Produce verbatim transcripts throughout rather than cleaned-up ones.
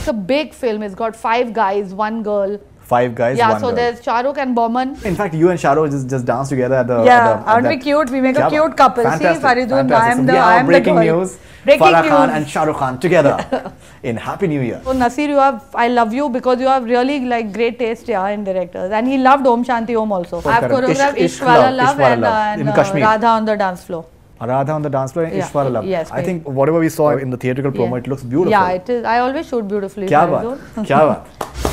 It's a big film. It's got five guys, one girl. Five guys, yeah, one so girl. there's Shah Rukh and Boman. In fact, you and Shah Rukh just, just dance together at the... Yeah, at the, aren't at we cute? We make a Kya cute couple. Fantastic, See, Faridun, fantastic. I am So the, we I are am breaking the girl. news. Breaking Farah news. Khan and Shah Rukh Khan together in Happy New Year. So Nasir, you have, I love you because you have really like great taste, yeah, in directors. And he loved Om Shanti Om also. Oh, I have correct. choreographed Ishq- Ishq Ishwara Love, Love, Ishwara and, Love. uh, and In uh, Kashmir. Radha on the dance floor. Radha on the dance floor and Yeah. Ishwara Love. Yes, I great. think whatever we saw in the theatrical promo, Yeah. it looks beautiful. Yeah, it is. I always shoot beautifully. Kya Faridun. baat? Kya baat?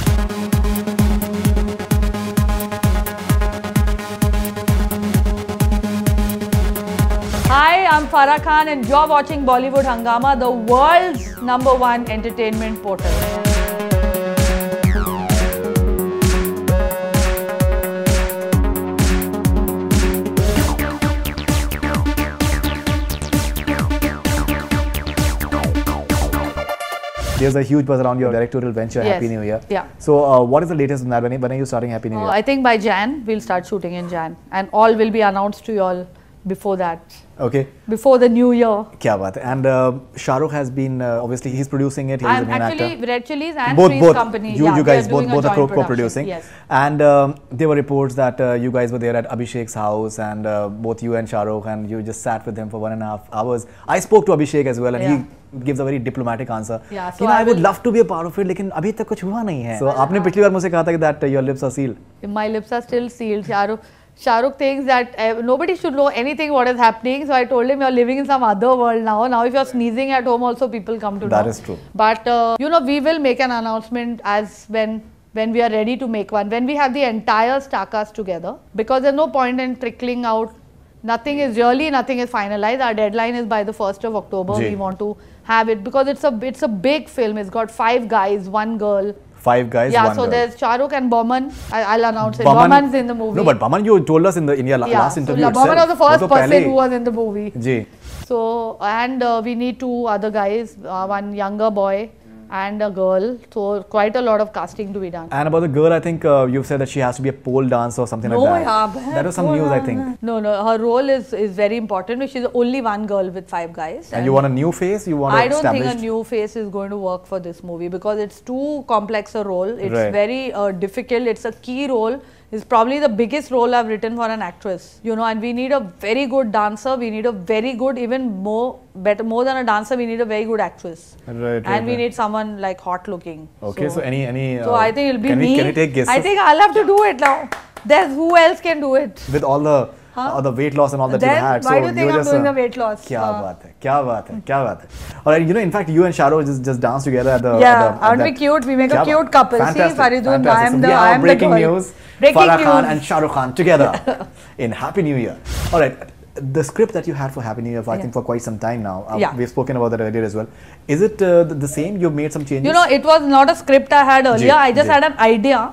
Hi, I'm Farah Khan and you're watching Bollywood Hungama, the world's number one entertainment portal. There's a huge buzz around your directorial venture, Yes. Happy New Year. Yeah. So, uh, what is the latest on that? When, when are you starting Happy New Uh, Year? I think by Jan, we'll start shooting in Jan. And all will be announced to you all before that. Okay. Before the new year. Kya baat hai. And uh, Shah Rukh has been, uh, obviously, he's producing it. He's I'm the main actually actor. Red Chillies and both, Freeze both. Company. You, yeah, you we are guys both, doing a both are joint co- co-producing. Yes. And um, there were reports that uh, you guys were there at Abhishek's house, and uh, both you and Shah Rukh, and you just sat with him for one and a half hours. I spoke to Abhishek as well, and Yeah. he gives a very diplomatic answer. Yeah, so you know, I, I would will- love to be a part of it, लेकिन अभी तक कुछ हुआ नहीं है. So आपने पिछली बार मुझसे कहा था कि that uh, your lips are sealed. My lips are still sealed. Shah Rukh, Shah Rukh thinks that uh, nobody should know anything what is happening. So I told him you're living in some other world now. Now if you're sneezing at home also people come to know. That is true. But uh, you know, we will make an announcement as when when we are ready to make one. When we have the entire star cast together. Because there's no point in trickling out. Nothing is really, nothing is finalized. Our deadline is by the first of October. Ji. We want to have it because it's a it's a big film. It's got five guys, one girl. Five guys, Yeah, one so girl. there's Shah Rukh and Boman. I, I'll announce it. Baman- Boman's in the movie. No, but Baman, you told us in the in your la- yeah, last interview so itself. Boman was the first वो तो person पहले ही- who was in the movie. Ji. So, and uh, we need two other guys, uh, one younger boy and a girl. So, quite a lot of casting to be done. And about the girl, I think uh, you've said that she has to be a pole dancer or something No, like that. yeah, that was some news, I think. No, no, her role is, is very important. She's only one girl with five guys. And you want a new face? You want I a don't think established? a new face is going to work for this movie because it's too complex a role. It's Right. very uh, difficult. It's a key role. It's probably the biggest role I've written for an actress. You know, and we need a very good dancer. We need a very good, even more better, more than a dancer. We need a very good actress. Right, right, and we right. need someone like hot looking. Okay, so, any any. So uh, I think it'll be can me. We, can we take guesses? I think I'll have to do it now. There's who else can do it? with all the Huh? all the weight loss and all that Then you had. why so do you think were I'm just, doing uh, the weight loss? क्या Uh, बात है, क्या बात है, क्या बात है. All right, you know, in fact, you and Shah Rukh just just dance together at the. Yeah, at the, at aren't we that- cute? We make a क्या cute बात- couple. See, Fantastic, Faridun, fantastic. I am So the- we I are am the breaking girl. news. Breaking Farah Khan news. and Shah Rukh Khan together in Happy New Year. All right. The script that you had for Happy New Year, for, I Yeah. think for quite some time now, uh, Yeah. we've spoken about that earlier as well. Is it uh, the, the same? You've made some changes? You know, it was not a script I had earlier. Ji, I just ji. had an idea.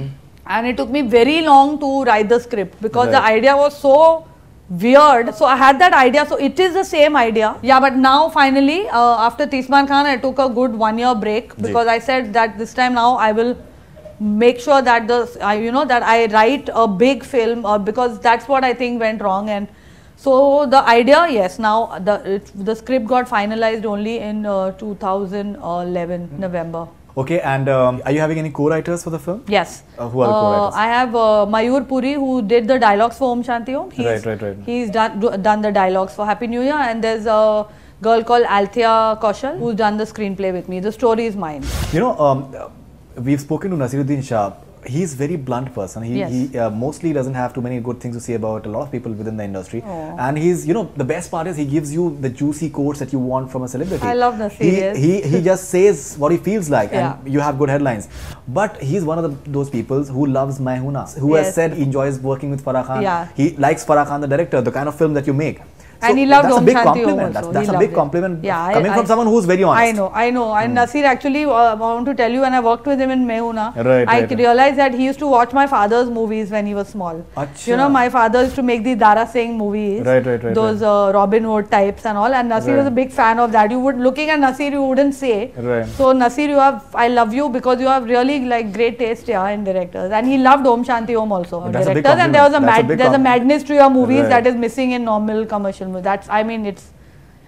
And it took me very long to write the script because the Right. idea was so weird. So I had that idea. So it is the same idea. Yeah, but now finally, uh, after Tisman Khan, I took a good one year break because I said that this time now I will make sure that the, uh, you know, that I write a big film uh, because that's what I think went wrong. And so the idea, yes, now the, it, the script got finalized only in uh, two thousand eleven, November. Okay, and um, are you having any co-writers for the film? Yes. Uh, who are the co-writers? I have uh, Mayur Puri who did the dialogues for Om Shanti Om. He's, Right, right, right. He's done, do, done the dialogues for Happy New Year, and there's a girl called Althea Kaushal who's done the screenplay with me. The story is mine. You know, um, uh, we've spoken to Naseeruddin Shah. He's a very blunt person. He, Yes. he uh, mostly doesn't have too many good things to say about a lot of people within the industry. Oh. And he's, you know, the best part is he gives you the juicy quotes that you want from a celebrity. I love Naseer, He, yes. he, he just says what he feels like Yeah. and you have good headlines. But he's one of the, those people who loves Main Hoon Na, who has Yes. said he enjoys working with Farah Khan. Yeah. He likes Farah Khan, the director, the kind of film that you make. And he loved that's Om a big Shanti Om compliment. also. That's, He that's a loved big it. compliment Yeah, I- coming I- from someone who's very honest. I know, I know. And Nasir actually, uh, I want to tell you, when I worked with him in Main Hoon Na, Right, I right, right. realized that he used to watch my father's movies when he was small. Acha. You know, my father used to make these Dara Singh movies, Right, right, right, those uh, Robin Hood types and all. And Nasir Right. was a big fan of that. You would, looking at Nasir, you wouldn't say. Right. So Nasir, you have, I love you because you have really like great taste, yeah, in directors. And he loved Om Shanti Om also, That's a big directors. And there was a, compliment. That's a mad, big there's a com- madness to your movies Right. that is missing in normal commercial movies. That's, I mean, it's.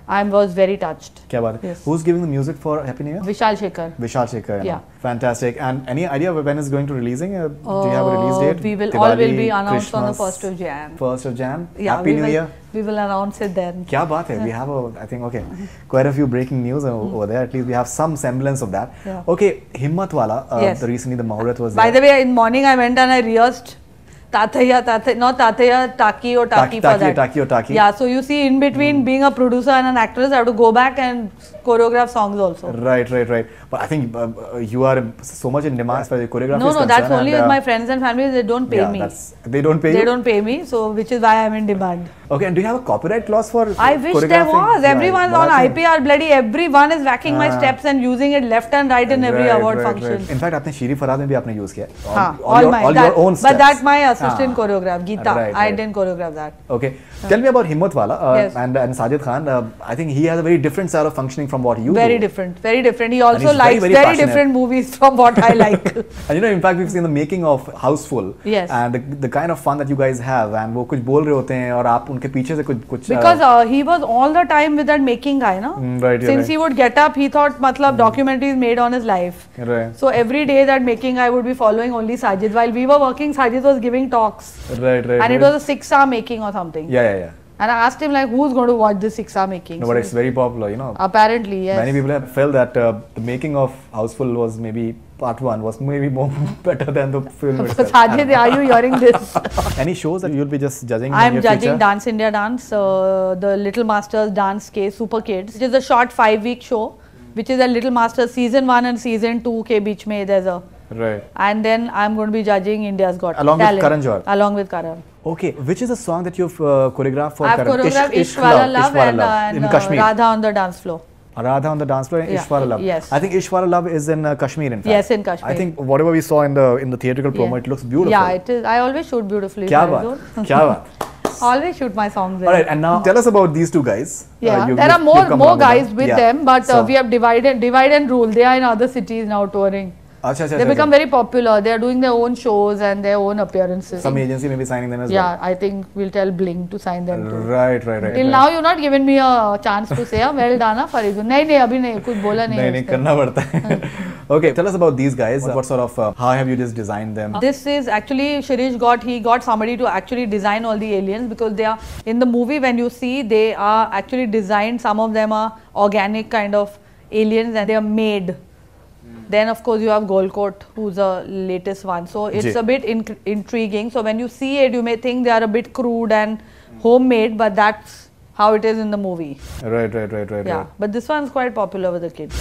I was very touched. क्या बात है? Yes. Who's giving the music for Happy New Year? Vishal Shekhar. Vishal Shekhar. Yeah. Fantastic. And any idea when it's going to releasing? Uh, do you have a release Uh, date? We will Diwali, all will be announced on the Christmas, first of Jan. First of Jan. Yeah, Happy we New will, Year. We will announce it then. क्या बात है? We have a, I think, okay, quite a few breaking news mm-hmm. over there. At least we have some semblance of that. Yeah. Okay, Himmat Wala. Uh, Yes. the recently the Muhurat was By there. the way, in morning I went and I rehearsed Tathaya, Tathaya, not Tathaya, Taki or Taki, Taki, for Taki, that. Taki or Taki. Yeah, so you see, in between mm. being a producer and an actress, I have to go back and choreograph songs also. Right, right, right. But I think uh, you are so much in demand for the choreography. No, no, that's only and, with uh, my friends and family. They don't pay yeah, me. That's, they don't pay They you? don't pay me, so which is why I'm in demand. Okay, and do you have a copyright clause for I wish there was. Yeah, Everyone's on I P R, bloody everyone is whacking my Ah. steps and using it left and right in every Right, award right, function. right. In fact, आपने शीरी फरहाद में भी आपने use किया. All, हाँ, all, all your, my, all that, your own steps. but that my assistant Ah. choreographed, Geeta. Right, I right. didn't choreograph that. Okay, tell me about Himmat Wala uh, Yes. and and Sajid Khan. Uh, I think he has a very different style of functioning from what you Very do. different, very different. He also he's very, likes very very, passionate. different movies from what I like. And you know, in fact, we've seen the making of Houseful. Yes. And the, the kind of fun that you guys have, and वो कुछ बोल रहे होते हैं और आप उनके पीछे से कुछ कुछ. Because uh, he was all the time with that making guy, no? Mm, right, Since right. he would get up, he thought, matlab, documentaries made on his life. Right. So every day that making guy would be following only Sajid. While we were working, Sajid was giving talks. Right, right. And right. it was a six-hour making or something. Yeah, yeah, yeah. And I asked him like, who's going to watch this six-hour making? No, So but it's very popular, you know. apparently, yes. Many people have felt that uh, the making of Houseful was maybe part one was maybe more better than the film itself. Sajid, are you hearing this? Any shows that you'll be just judging? I'm in your judging future? Dance India Dance, uh, the Little Masters Dance K Super Kids, which is a short five-week show, which is a Little Masters season one and season two ke beech mein there's a. Right. And then I'm going to be judging India's Got Along Talent. with Karan Johar. Along with Karan. Okay, which is a song that you've uh, choreographed for I've Karan? choreographed Ish- Ishwara Love, Ishwara and, Love uh, and in uh, Kashmir. Radha on the dance floor. Radha on the dance floor and Yeah, Ishwara Love. yes. I think Ishwara Love is in uh, Kashmir, in fact. Yes, in Kashmir. I think whatever we saw in the in the theatrical promo, Yeah. it looks beautiful. Yeah, it is. I always shoot beautifully. Kya I baat? don't- Kya baat? Always shoot my songs there. All right, and now tell us about these two guys. Yeah, Uh, you- there you've- are more you've come more along with guys them. with Yeah. them, but uh, So- we have divided divide and rule. They are in other cities now touring. Acha, acha, They acha, become acha. very popular. They are doing their own shows and their own appearances. Some agency may be signing them as Yeah, I think we'll tell Bling to sign them well. too. Right, right, right. Till right. now, you've not given me a chance to say, ah, well done, ah, Faridun. नहीं नहीं अभी नहीं कुछ बोला नहीं. नहीं नहीं उसने. करना पड़ता है. Okay, tell us about these guys. What sort of uh, how have you just designed them? This is actually Shirish got he got somebody to actually design all the aliens because they are in the movie when you see they are actually designed. Some of them are organic kind of aliens and they are made. Then of course you have Golkot, who's the latest one. So it's Ji. a bit in intriguing. So when you see it, you may think they are a bit crude and homemade, but that's how it is in the movie. Right, right, right, right, Yeah, right. but this one's quite popular with the kids.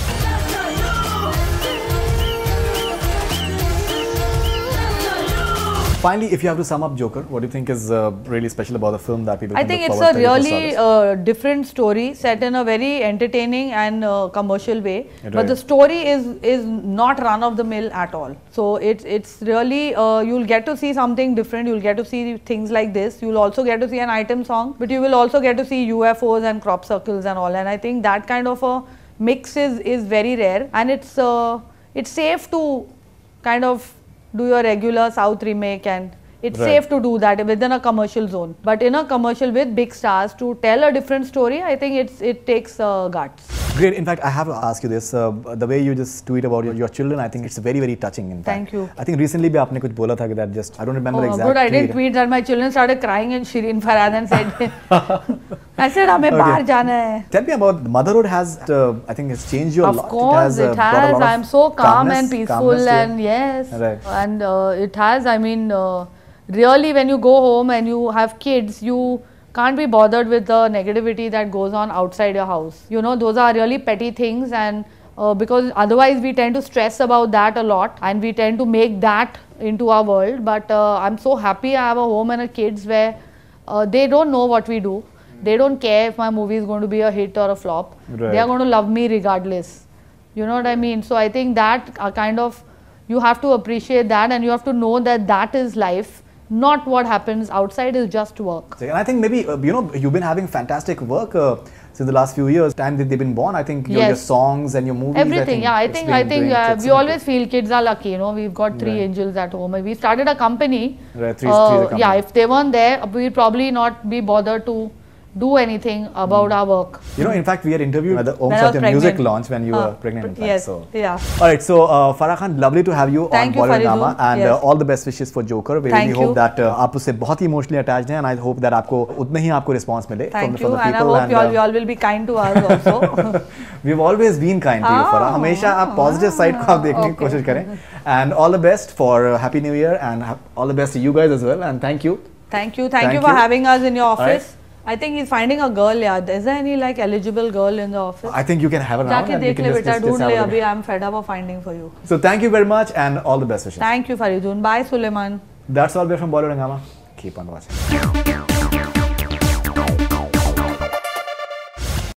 Finally, if you have to sum up Joker, what do you think is uh, really special about the film that people I can think look it's forward a to really thirty-first uh, different story set in a very entertaining and uh, commercial way. Right. But the story is is not run of the mill at all. So it's it's really uh, you'll get to see something different. You'll get to see things like this. You'll also get to see an item song, but you will also get to see U F Os and crop circles and all. And I think that kind of a mix is is very rare, and it's uh, it's safe to kind of do your regular South remake, and it's Right. safe to do that within a commercial zone. But in a commercial with big stars to tell a different story, I think it's it takes uh, guts. Great. In fact, I have to ask you this. Uh, the way you just tweet about your, your children, I think it's very, very touching. In fact. Thank you. I think recently भी आपने कुछ बोला था कि that just I don't remember Oh, the exact good, I didn't tweet. tweet that my children started crying and Shireen Farhad and said, I said, हमें बाहर जाना है. Tell me about motherhood. Has uh, I think it's changed you a Of lot. course, it has. it Uh, brought a has. lot of I'm so calm calmness, and peaceful, calmness to you. and yes, Right. and uh, it has. I mean, uh, really, when you go home and you have kids, you can't be bothered with the negativity that goes on outside your house. You know, those are really petty things, and uh, because otherwise we tend to stress about that a lot, and we tend to make that into our world. But uh, I'm so happy I have a home and a kids where uh, they don't know what we do. They don't care if my movie is going to be a hit or a flop. Right. They are going to love me regardless. You know what I mean? So I think that uh, kind of, you have to appreciate that, and you have to know that that is life. Not what happens outside is just work. And I think maybe uh, you know you've been having fantastic work uh, since the last few years. Time that they've been born, I think your, your Yes. songs and your movies. Everything, I think yeah. I it's think been I think doing uh, we excellently. always feel kids are lucky. You know, we've got three Right. angels at home. We started a company. Right, three- uh, three is a Yeah, company. if they weren't there, we'd probably not be bothered to do anything about mm. our work. You know, in fact, we had interviewed at the Om Satyam music launch when you uh, were pregnant. In fact, yes, so. yeah. All right, so uh, Farah Khan, lovely to have you Thank on you, Bollywood Drama, and yes. uh, all the best wishes for Joker. We Thank really you. hope that uh, आप उससे बहुत ही emotionally attached हैं, and I hope that आपको उतना ही आपको response मिले. Thank from, you, from the and people. I hope and, you all, uh, you all will be kind to us also. We've always been kind to you, Farah. हमेशा आप positive side को आप देखने की कोशिश करें. And all the best for uh, Happy New Year, and all the best to you guys as well. And thank you. Thank you, thank, Thank you for you. having us in your office. Right. I think he's finding a girl. Yeah, is there any like eligible girl in the office? I think you can have her now. जाके and we देख can ले just- बेटा, just- just ढूंढ have ले a look. अभी. I'm fed up of finding for you. So thank you very much, and all the best wishes. Thank you, Faridun. Bye, Suleiman. That's all we're from Bollywood Hungama. Keep on watching.